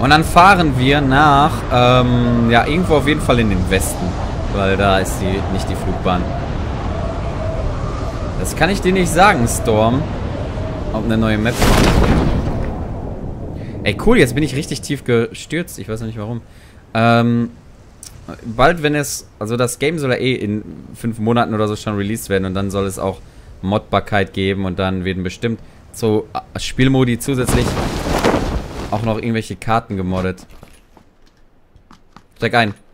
Und dann fahren wir nach, ja, irgendwo auf jeden Fall in den Westen. Weil da ist nicht die Flugbahn. Das kann ich dir nicht sagen, Storm. Ob eine neue Map kommt. Ey, cool, jetzt bin ich richtig tief gestürzt. Ich weiß noch nicht warum. Bald, wenn es... Also das Game soll ja eh in 5 Monaten oder so schon released werden. Und dann soll es auch Modbarkeit geben. Und dann werden bestimmt so Spielmodi zusätzlich auch noch irgendwelche Karten gemoddet. Steig ein.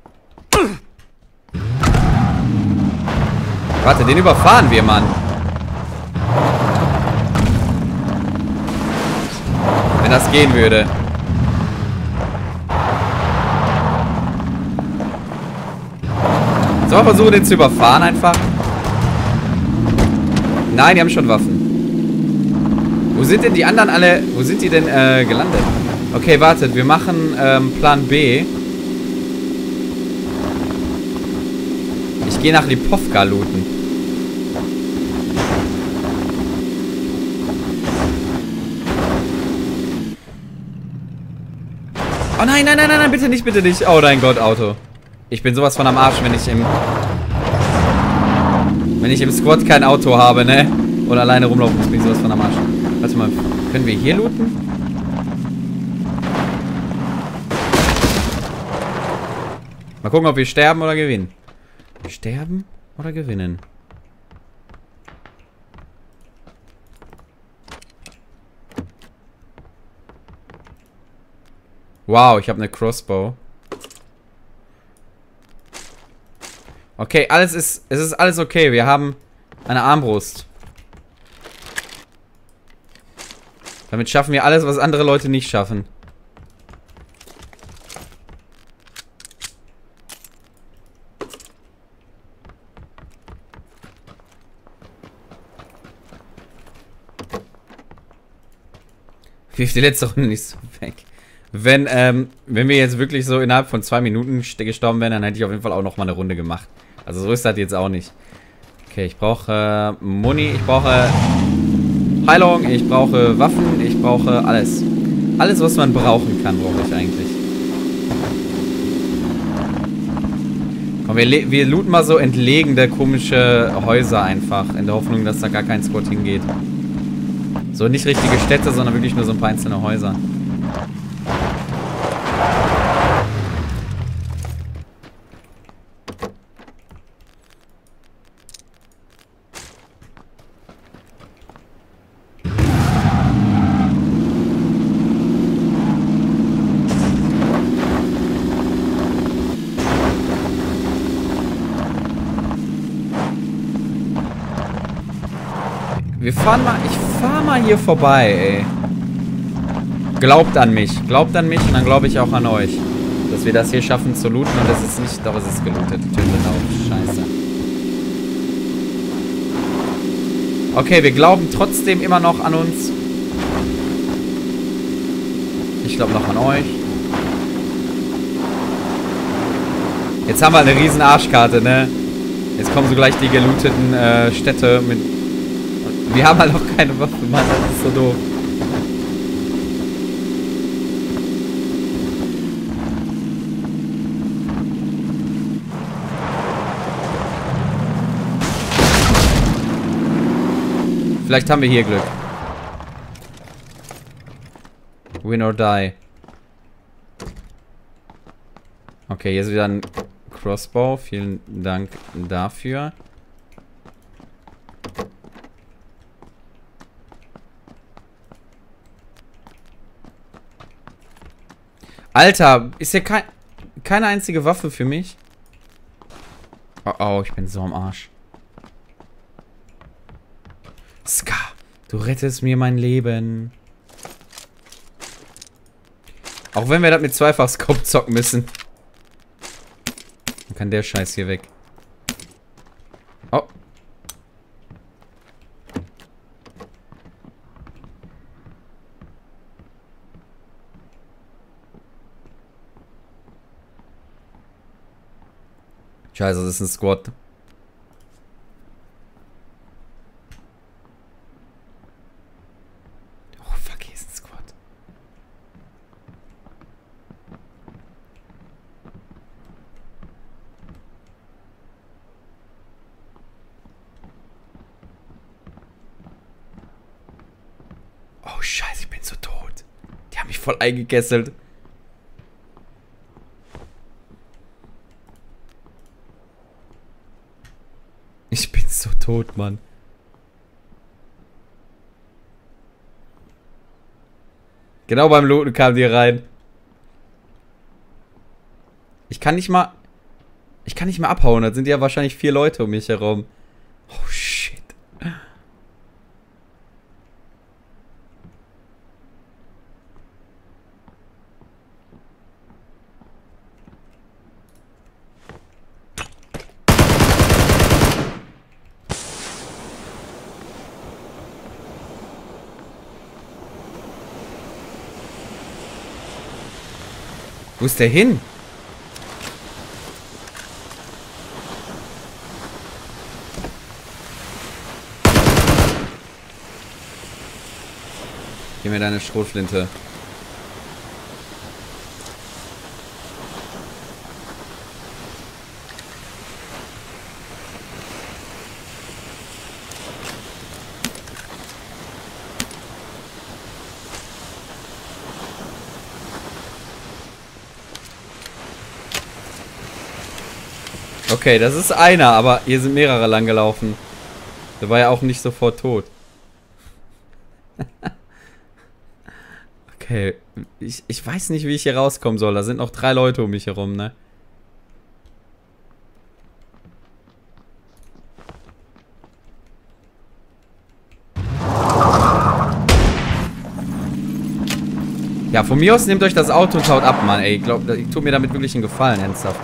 Warte, den überfahren wir, Mann. Wenn das gehen würde. Sollen wir versuchen, den zu überfahren einfach? Nein, die haben schon Waffen. Wo sind denn die anderen alle... Wo sind die denn gelandet? Okay, wartet. Wir machen Plan B. Ich gehe nach Lipovka looten. Oh nein, nein, nein, nein, bitte nicht, bitte nicht. Oh mein Gott, Auto. Ich bin sowas von am Arsch, wenn ich im Squad kein Auto habe, ne? Oder alleine rumlaufen muss, bin ich sowas von am Arsch. Warte mal, können wir hier looten? Mal gucken, ob wir sterben oder gewinnen. Sterben oder gewinnen? Wow, ich habe eine Crossbow. Okay, es ist alles okay. Wir haben eine Armbrust. Damit schaffen wir alles, was andere Leute nicht schaffen. Wirf die letzte Runde nicht so weg. Wenn wir jetzt wirklich so innerhalb von 2 Minuten gestorben wären, dann hätte ich auf jeden Fall auch noch mal eine Runde gemacht. Also so ist das jetzt auch nicht. Okay, ich brauche Muni, ich brauche Heilung, ich brauche Waffen, ich brauche alles. Alles, was man brauchen kann, brauche ich eigentlich. Komm, wir looten mal so entlegene, komische Häuser einfach. In der Hoffnung, dass da gar kein Squad hingeht. So nicht richtige Städte, sondern wirklich nur so ein paar einzelne Häuser. Ich fahr mal hier vorbei, ey. Glaubt an mich und dann glaube ich auch an euch. Dass wir das hier schaffen zu looten und es ist nicht, doch es ist gelootet. Die Türen sind auf. Scheiße. Okay, wir glauben trotzdem immer noch an uns. Ich glaube noch an euch. Jetzt haben wir eine riesen Arschkarte, ne? Jetzt kommen so gleich die gelooteten Städte mit... Wir haben halt noch keine Waffe, Mann, das ist so doof. Vielleicht haben wir hier Glück. Win or die. Okay, hier ist wieder ein Crossbow. Vielen Dank dafür. Alter, ist hier keine einzige Waffe für mich? Oh, oh, ich bin so am Arsch. Ska, du rettest mir mein Leben. Auch wenn wir das mit Zweifach-Scope zocken müssen. Dann kann der Scheiß hier weg. Oh. Scheiße, das ist ein Squad. Oh, fuck, hier ist ein Squad. Scheiße, ich bin so tot. Die haben mich voll eingekesselt. Ich bin so tot, Mann. Genau beim Looten kamen die rein. Ich kann nicht mal abhauen. Da sind ja wahrscheinlich 4 Leute um mich herum. Oh, shit. Wo ist der hin? Gib mir deine Schrotflinte. Okay, das ist einer, aber hier sind mehrere lang gelaufen. Der war ja auch nicht sofort tot. Okay, ich weiß nicht, wie ich hier rauskommen soll. Da sind noch 3 Leute um mich herum, ne? Ja, von mir aus nehmt euch das Auto und haut ab, Mann, ey. Ich glaube, ich tue mir damit wirklich einen Gefallen, ernsthaft.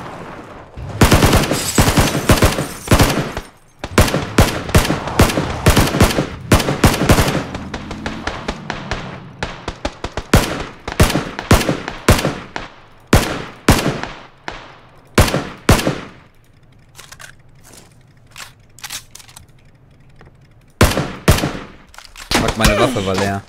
Fuck, meine Waffe war leer.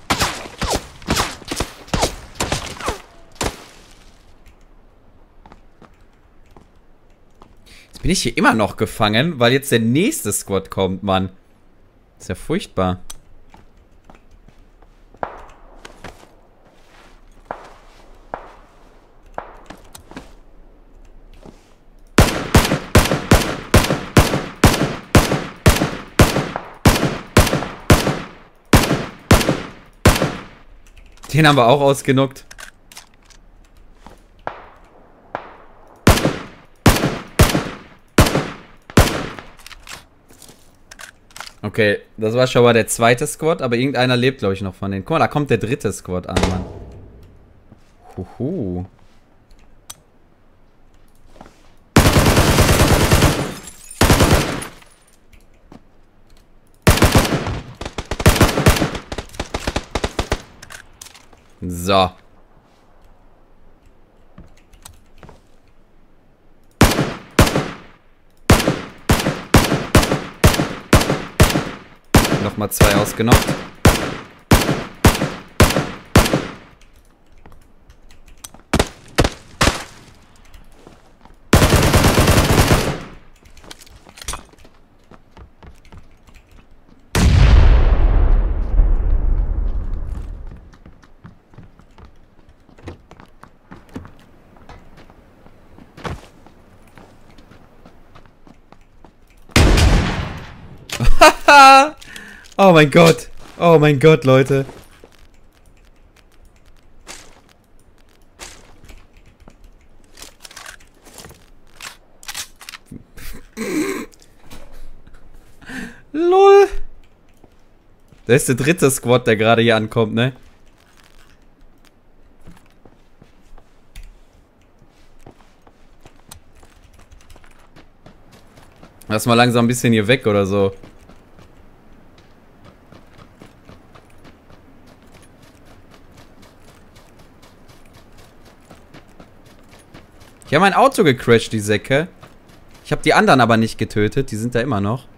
Jetzt bin ich hier immer noch gefangen, weil jetzt der nächste Squad kommt, Mann. Ist ja furchtbar. Den haben wir auch ausgenockt. Okay, das war schon mal der zweite Squad, aber irgendeiner lebt, glaube ich, noch von denen. Guck mal, da kommt der dritte Squad an, Mann. Huhu. So. Nochmal 2 ausgenockt. Oh mein Gott. Oh mein Gott, Leute. LOL. Das ist der dritte Squad, der gerade hier ankommt, ne? Lass mal langsam ein bisschen hier weg oder so. Ich habe mein Auto gecrashed, die Säcke. Ich habe die anderen aber nicht getötet. Die sind da immer noch.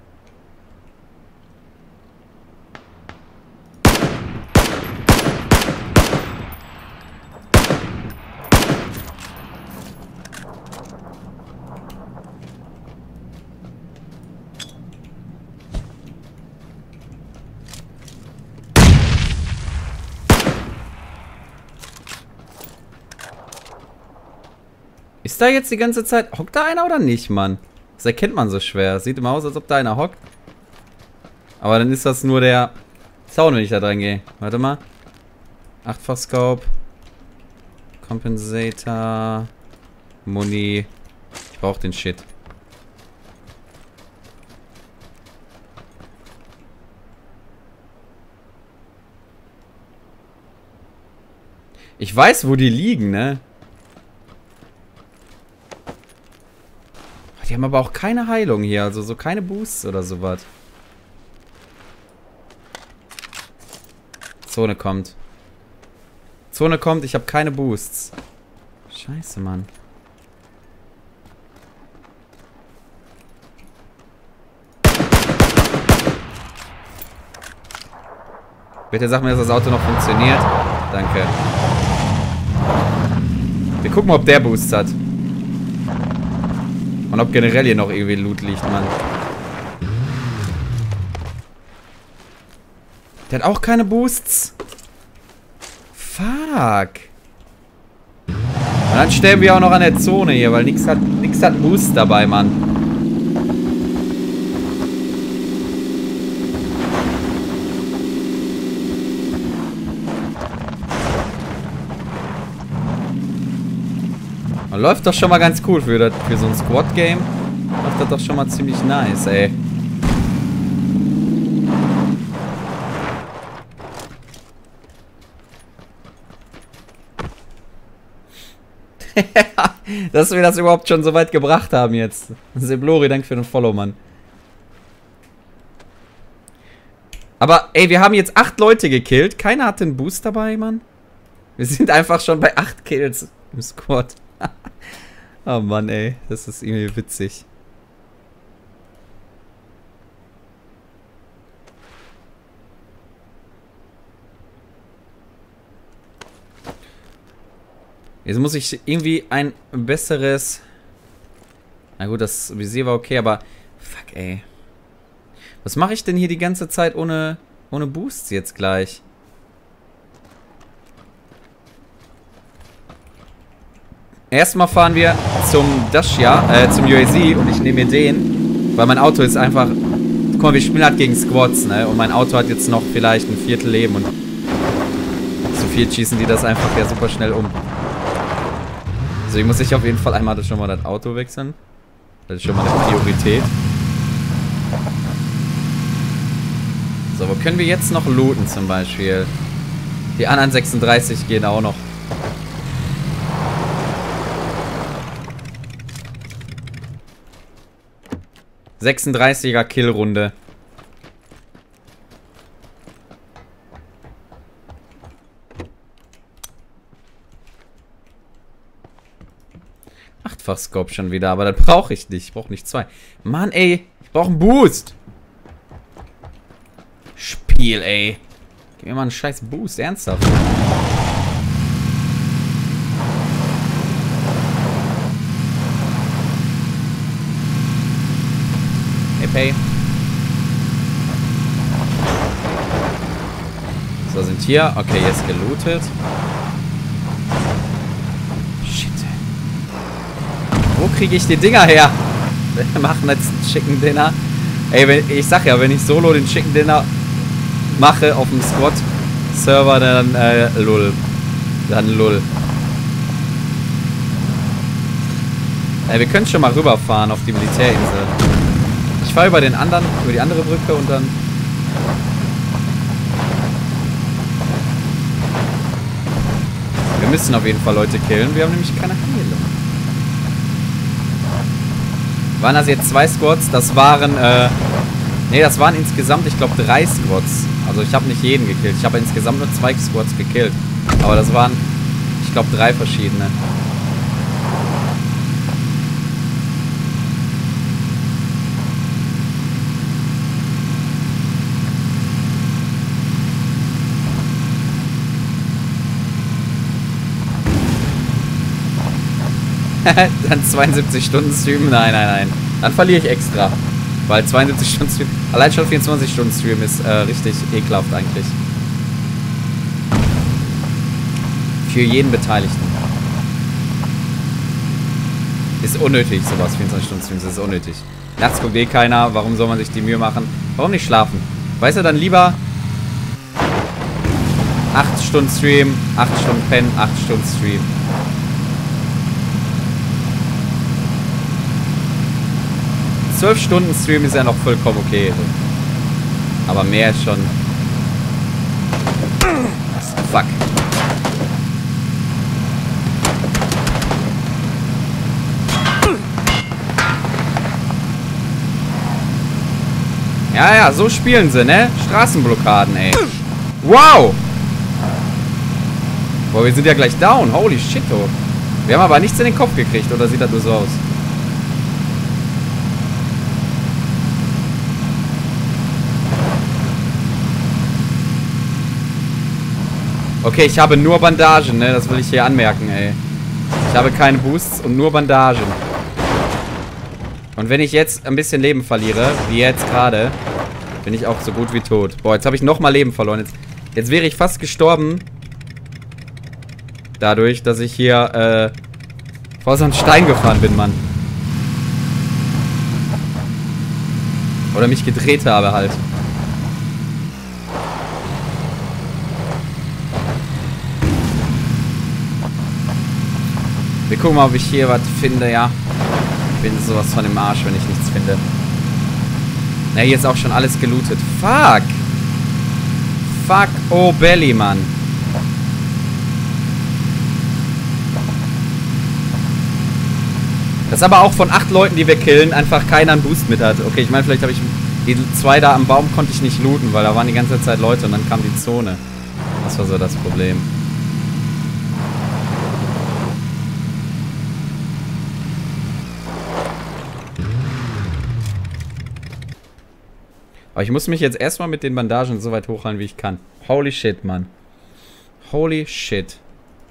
Ist da jetzt die ganze Zeit... Hockt da einer oder nicht, Mann? Das erkennt man so schwer. Sieht immer aus, als ob da einer hockt. Aber dann ist das nur der Sound, wenn ich da dran gehe. Warte mal. 8-fach Scope. Compensator. Muni. Ich brauche den Shit. Ich weiß, wo die liegen, ne? Die haben aber auch keine Heilung hier, also so keine Boosts oder sowas. Zone kommt. Zone kommt, ich habe keine Boosts. Scheiße, Mann. Bitte sag mir, dass das Auto noch funktioniert. Danke. Wir gucken mal, ob der Boost hat. Und ob generell hier noch irgendwie Loot liegt, Mann. Der hat auch keine Boosts. Fuck. Und dann sterben wir auch noch an der Zone hier, weil nix hat einen Boost dabei, Mann. Läuft doch schon mal ganz cool für so ein Squad-Game. Läuft das doch schon mal ziemlich nice, ey. Dass wir das überhaupt schon so weit gebracht haben jetzt. Seblori, danke für den Follow, Mann. Aber, ey, wir haben jetzt 8 Leute gekillt. Keiner hat den Boost dabei, Mann. Wir sind einfach schon bei 8 Kills im Squad. Oh Mann, ey. Das ist irgendwie witzig. Jetzt muss ich irgendwie ein besseres... Na gut, das Visier war okay, aber... Fuck, ey. Was mache ich denn hier die ganze Zeit ohne Boosts jetzt gleich? Erstmal fahren wir zum Dacia, zum UAZ und ich nehme mir den, weil mein Auto ist einfach... Guck mal, wir spielen halt gegen Squads, ne? Und mein Auto hat jetzt noch vielleicht ein Viertel Leben und zu viel schießen die das einfach ja super schnell um. Deswegen muss ich auf jeden Fall einmal schon mal das Auto wechseln. Das ist schon mal eine Priorität. So, wo können wir jetzt noch looten zum Beispiel? Die anderen 36 gehen auch noch. ...36er Killrunde. Achtfach Scope schon wieder, aber das brauche ich nicht. Ich brauche nicht 2. Mann, ey. Ich brauche einen Boost. Spiel, ey. Gib mir mal einen scheiß Boost. Ernsthaft. Hey. So, sind hier. Okay, jetzt gelootet. Shit. Wo kriege ich die Dinger her? Wir machen jetzt ein Chicken Dinner. Ey, ich sag ja, wenn ich solo den Chicken Dinner mache auf dem Squad-Server, dann lull. Dann lull. Ey, wir können schon mal rüberfahren auf die Militärinsel. Ich fahre über die andere Brücke und dann... Wir müssen auf jeden Fall Leute killen. Wir haben nämlich keine Heilung. Waren das jetzt 2 Squads? Das waren, ne, das waren insgesamt, ich glaube, 3 Squads. Also ich habe nicht jeden gekillt. Ich habe insgesamt nur 2 Squads gekillt. Aber das waren, ich glaube, 3 verschiedene. Dann 72 Stunden Stream? Nein, nein, nein. Dann verliere ich extra. Weil 72 Stunden Stream... Allein schon 24 Stunden Stream ist richtig ekelhaft eigentlich. Für jeden Beteiligten. Ist unnötig, sowas. 24-Stunden-Streams, das ist unnötig. Nachts guckt eh keiner. Warum soll man sich die Mühe machen? Warum nicht schlafen? Weißt du, dann lieber 8 Stunden Stream, 8 Stunden pennen, 8 Stunden Stream. – 12 Stunden Stream ist ja noch vollkommen okay. Aber mehr ist schon... Fuck. Ja, ja, so spielen sie, ne? Straßenblockaden, ey. Wow! Boah, wir sind ja gleich down. Holy shit, oh. Wir haben aber nichts in den Kopf gekriegt, oder sieht das nur so aus? Okay, ich habe nur Bandagen, ne? Das will ich hier anmerken, ey. Ich habe keine Boosts und nur Bandagen. Und wenn ich jetzt ein bisschen Leben verliere, wie jetzt gerade, bin ich auch so gut wie tot. Boah, jetzt habe ich nochmal Leben verloren. Jetzt wäre ich fast gestorben. Dadurch, dass ich hier vor so einen Stein gefahren bin, Mann. Oder mich gedreht habe halt. Wir gucken mal, ob ich hier was finde, ja. Ich bin sowas von im Arsch, wenn ich nichts finde. Na, hier ist auch schon alles gelootet. Fuck! Fuck, oh Belly, Mann. Das ist aber auch von 8 Leuten, die wir killen, einfach keiner einen Boost mit hat. Okay, ich meine, vielleicht habe ich... Die 2 da am Baum konnte ich nicht looten, weil da waren die ganze Zeit Leute und dann kam die Zone. Das war so das Problem. Aber ich muss mich jetzt erstmal mit den Bandagen so weit hochhalten, wie ich kann. Holy shit, Mann. Holy shit.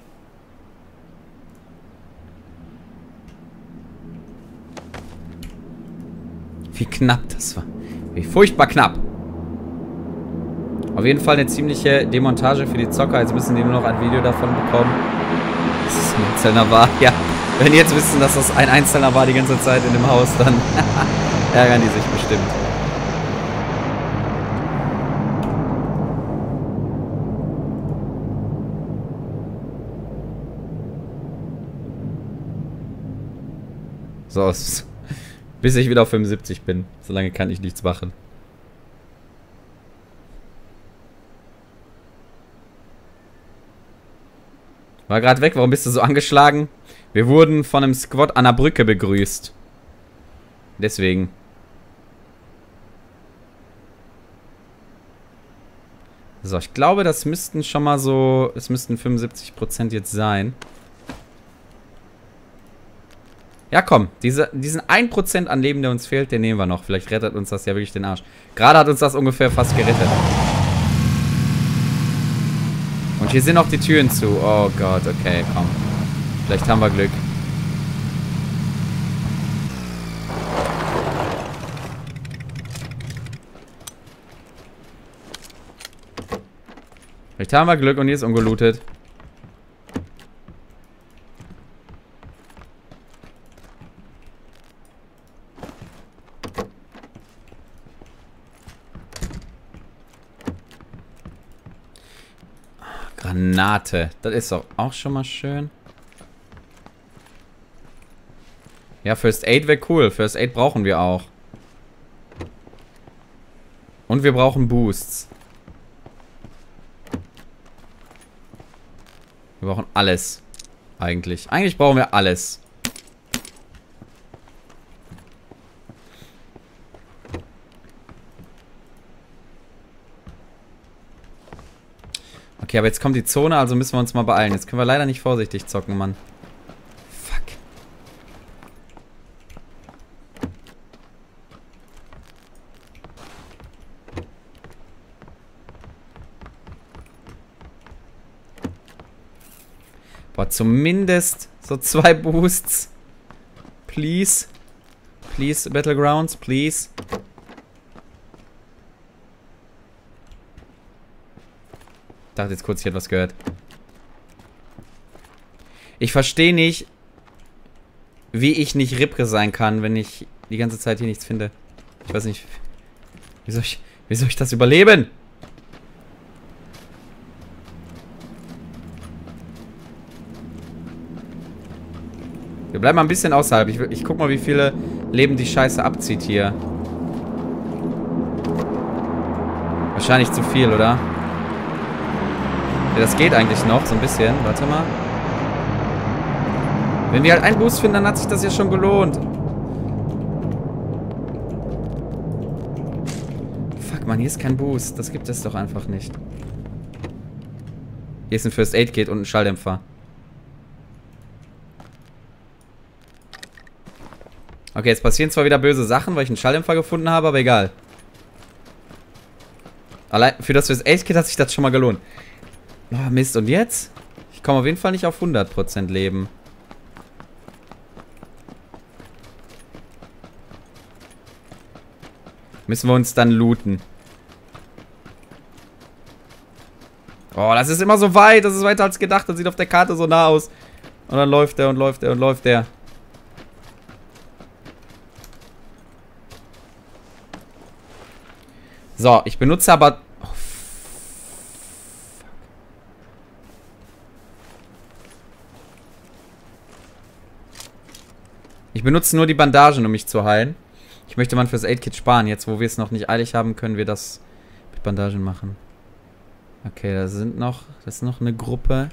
Wie knapp das war. Wie furchtbar knapp. Auf jeden Fall eine ziemliche Demontage für die Zocker. Jetzt müssen die nur noch ein Video davon bekommen. Das ist ein Einzelner war. Ja, wenn die jetzt wissen, dass das ein Einzelner war die ganze Zeit in dem Haus, dann ärgern die sich bestimmt. So, bis ich wieder auf 75 bin. Solange kann ich nichts machen. War gerade weg. Warum bist du so angeschlagen? Wir wurden von einem Squad an der Brücke begrüßt. Deswegen. So, ich glaube, das müssten schon mal so... Es müssten 75% jetzt sein. Ja, komm. Diesen 1% an Leben, der uns fehlt, den nehmen wir noch. Vielleicht rettet uns das ja wirklich den Arsch. Gerade hat uns das ungefähr fast gerettet. Und hier sind noch die Türen zu. Oh Gott, okay, komm. Vielleicht haben wir Glück. Vielleicht haben wir Glück und hier ist ungelootet. Granate. Das ist doch auch schon mal schön. Ja, First Aid wäre cool. First Aid brauchen wir auch. Und wir brauchen Boosts. Wir brauchen alles. Eigentlich. Eigentlich brauchen wir alles. Okay, aber jetzt kommt die Zone, also müssen wir uns mal beeilen. Jetzt können wir leider nicht vorsichtig zocken, Mann. Fuck. Boah, zumindest so 2 Boosts. Please. Please, Battlegrounds, please. Ich dachte jetzt kurz, ich hätte was gehört. Ich verstehe nicht. wie ich nicht Ripke sein kann, wenn ich die ganze Zeit hier nichts finde. Ich weiß nicht. Wie soll ich das überleben? Wir bleiben mal ein bisschen außerhalb. Ich guck mal, wie viele Leben die Scheiße abzieht hier. Wahrscheinlich zu viel, oder? Ja, das geht eigentlich noch, so ein bisschen. Warte mal. Wenn wir halt einen Boost finden, dann hat sich das ja schon gelohnt. Fuck, man, hier ist kein Boost. Das gibt es doch einfach nicht. Hier ist ein First Aid Kit und ein Schalldämpfer. Okay, jetzt passieren zwar wieder böse Sachen, weil ich einen Schalldämpfer gefunden habe, aber egal. Allein für das First Aid Kit hat sich das schon mal gelohnt. Oh, Mist, und jetzt? Ich komme auf jeden Fall nicht auf 100% Leben. Müssen wir uns dann looten. Oh, das ist immer so weit. Das ist weiter als gedacht. Das sieht auf der Karte so nah aus. Und dann läuft der und läuft der und läuft der. So, ich benutze aber... Oh, ich benutze nur die Bandagen, um mich zu heilen. Ich möchte mal fürs Aid-Kit sparen. Jetzt, wo wir es noch nicht eilig haben, können wir das mit Bandagen machen. Okay, das ist noch eine Gruppe.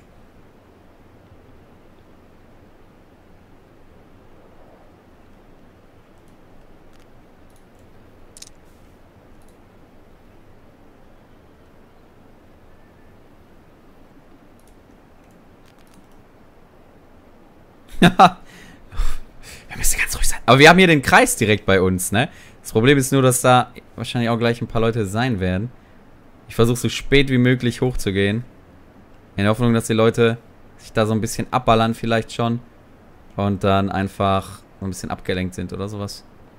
Ja. Wir müssen ganz ruhig sein. Aber wir haben hier den Kreis direkt bei uns, ne? Das Problem ist nur, dass da wahrscheinlich auch gleich ein paar Leute sein werden. Ich versuche so spät wie möglich hochzugehen. In der Hoffnung, dass die Leute sich da so ein bisschen abballern vielleicht schon. Und dann einfach so ein bisschen abgelenkt sind oder sowas.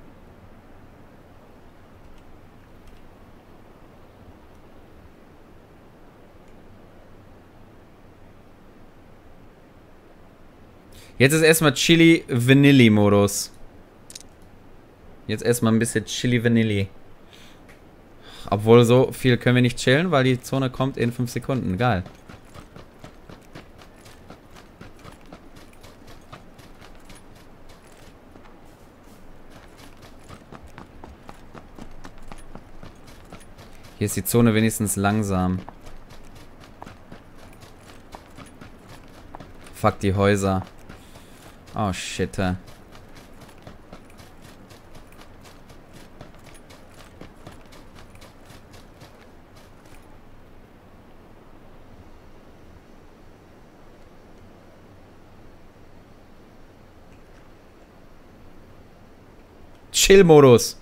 Jetzt ist erstmal Chili Vanilli Modus. Jetzt erstmal ein bisschen Chili Vanilli. Obwohl so viel können wir nicht chillen, weil die Zone kommt in 5 Sekunden. Geil. Hier ist die Zone wenigstens langsam. Fuck die Häuser. Oh shit. Chill-Modus.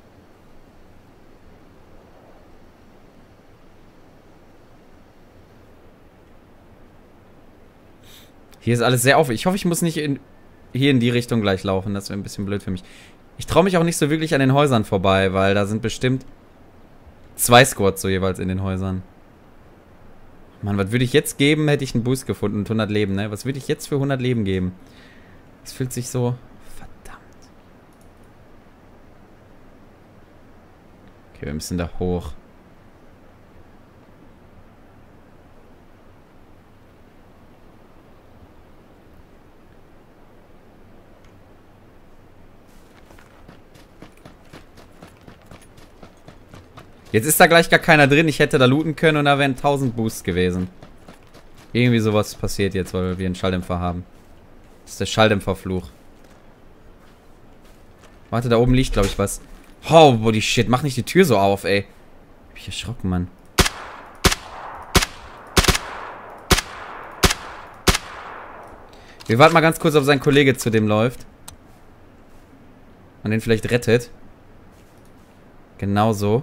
Hier ist alles sehr auf. Ich hoffe, ich muss nicht hier in die Richtung gleich laufen. Das wäre ein bisschen blöd für mich. Ich traue mich auch nicht so wirklich an den Häusern vorbei, weil da sind bestimmt 2 Squads so jeweils in den Häusern. Mann, was würde ich jetzt geben, hätte ich einen Boost gefunden und 100 Leben, ne? Was würde ich jetzt für 100 Leben geben? Das fühlt sich so... Verdammt. Okay, wir müssen da hoch. Jetzt ist da gleich gar keiner drin. Ich hätte da looten können und da wären 1000 Boosts gewesen. Irgendwie sowas passiert jetzt, weil wir einen Schalldämpfer haben. Das ist der Schalldämpferfluch. Warte, da oben liegt, glaube ich, was. Oh, holy shit. Mach nicht die Tür so auf, ey. Hab ich erschrocken, Mann. Wir warten mal ganz kurz, ob sein Kollege zu dem läuft. Und den vielleicht rettet. Genau so.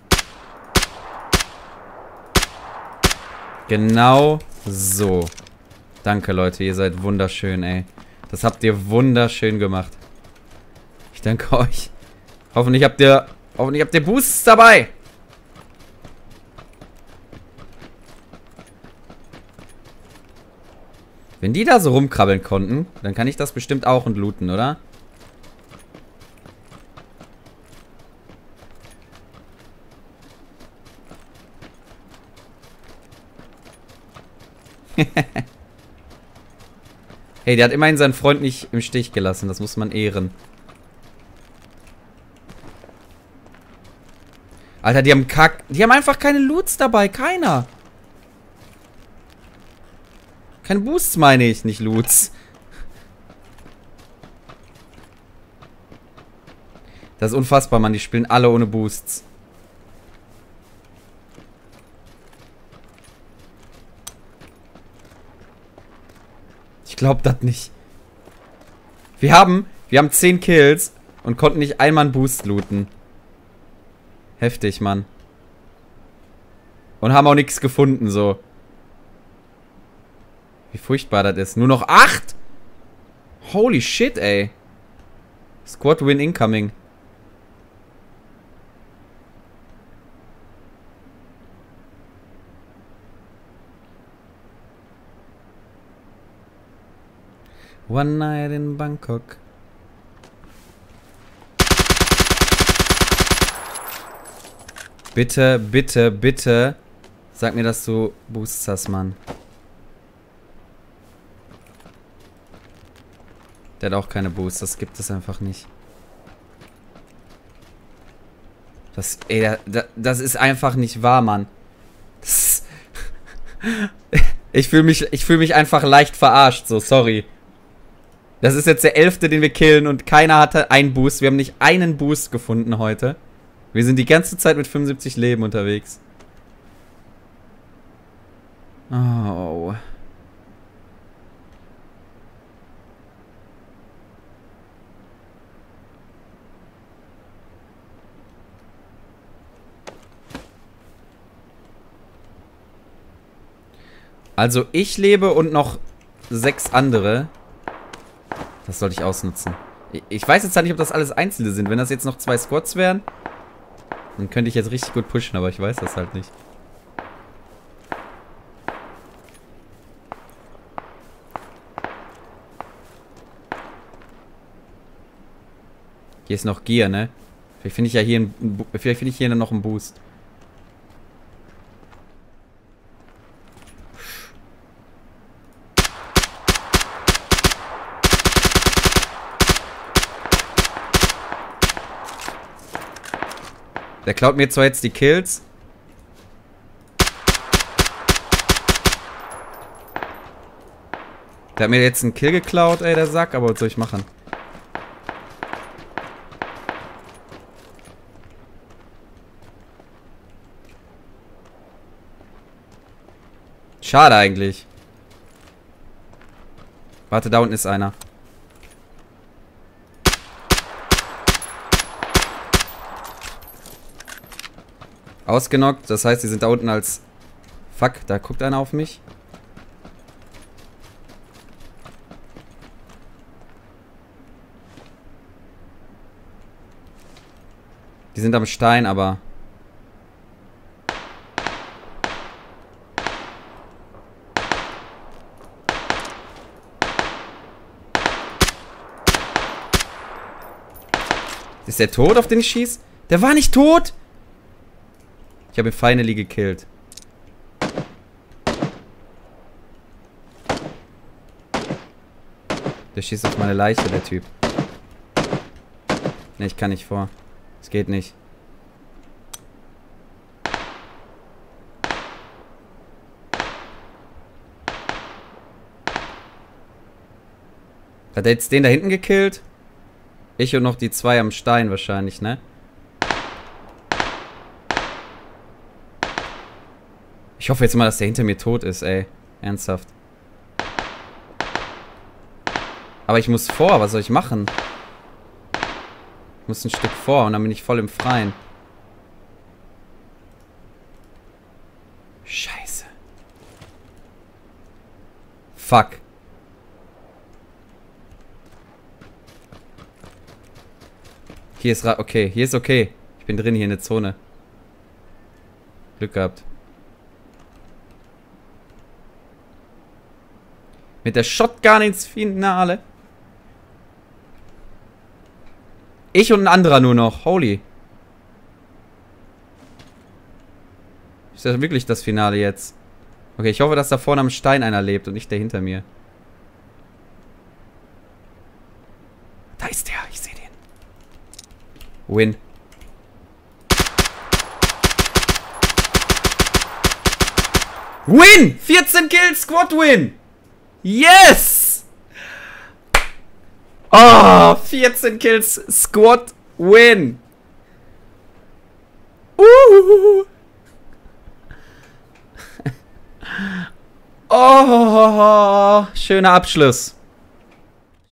Genau so. Danke, Leute. Ihr seid wunderschön, ey. Das habt ihr wunderschön gemacht. Ich danke euch. Hoffentlich habt ihr Boosts dabei. Wenn die da so rumkrabbeln konnten, dann kann ich das bestimmt auch und looten, oder? Hey, der hat immerhin seinen Freund nicht im Stich gelassen. Das muss man ehren. Alter, die haben Die haben einfach keine Loots dabei. Keiner. Keine Boosts meine ich, nicht Loots. Das ist unfassbar, Mann. Die spielen alle ohne Boosts. Ich glaub das nicht. Wir haben 10 Kills und konnten nicht einmal einen Boost looten. Heftig, Mann. Und haben auch nichts gefunden, so. Wie furchtbar das ist. Nur noch 8? Holy shit, ey. Squad win incoming. One night in Bangkok. Bitte, bitte, bitte. Sag mir, dass du Boosts hast, Mann. Der hat auch keine Boosts. Das gibt es einfach nicht. Das ist einfach nicht wahr, Mann. Ich fühle mich einfach leicht verarscht, so, sorry. Das ist jetzt der 11., den wir killen und keiner hatte einen Boost. Wir haben nicht einen Boost gefunden heute. Wir sind die ganze Zeit mit 75 Leben unterwegs. Oh. Also ich lebe und noch 6 andere. Das sollte ich ausnutzen. Ich weiß jetzt halt nicht, ob das alles Einzelne sind. Wenn das jetzt noch 2 Squads wären, dann könnte ich jetzt richtig gut pushen, aber ich weiß das halt nicht. Hier ist noch Gear, ne? Vielleicht finde ich ja hier noch einen Boost. Der klaut mir zwar jetzt die Kills. Der hat mir jetzt einen Kill geklaut, ey, der Sack. Aber was soll ich machen? Schade eigentlich. Warte, da unten ist einer. Ausgenockt, das heißt, die sind da unten als... Fuck, da guckt einer auf mich. Die sind am Stein, aber... Ist der tot, auf den ich schieß? Der war nicht tot! Ich habe ihn finally gekillt. Der schießt auf meine Leiche, der Typ. Ne, ich kann nicht vor. Es geht nicht. Hat er jetzt den da hinten gekillt? Ich und noch die 2 am Stein wahrscheinlich, ne? Ich hoffe jetzt mal, dass der hinter mir tot ist, ey. Ernsthaft. Aber ich muss vor, was soll ich machen? Ich muss ein Stück vor und dann bin ich voll im Freien. Scheiße. Fuck. Hier ist okay, hier ist okay. Ich bin drin hier in der Zone. Glück gehabt. Mit der Shotgun ins Finale. Ich und ein anderer nur noch. Holy. Ist das wirklich das Finale jetzt? Okay, ich hoffe, dass da vorne am Stein einer lebt und nicht der hinter mir. Da ist der. Ich sehe den. Win. Win! 14 Kills, Squad Win! Yes! Oh, 14 Kills, Squad Win! Oh, schöner Abschluss.